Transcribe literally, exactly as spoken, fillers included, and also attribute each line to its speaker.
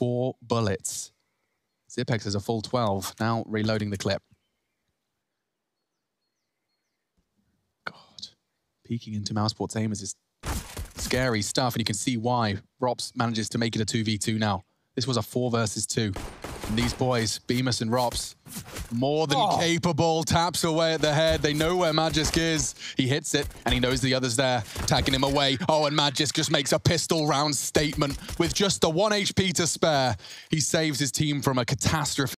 Speaker 1: four bullets. Zipex has a full twelve. Now reloading the clip. God. Peeking into Mousesports aim is scary stuff, and you can see why. Rops manages to make it a two v two now. This was a four versus two. And these boys, Bemis and Rops, more than oh. capable, taps away at the head. They know where Magisk is. He hits it, and he knows the other's there, tagging him away. Oh, and Magisk just makes a pistol round statement with just the one H P to spare. He saves his team from a catastrophe.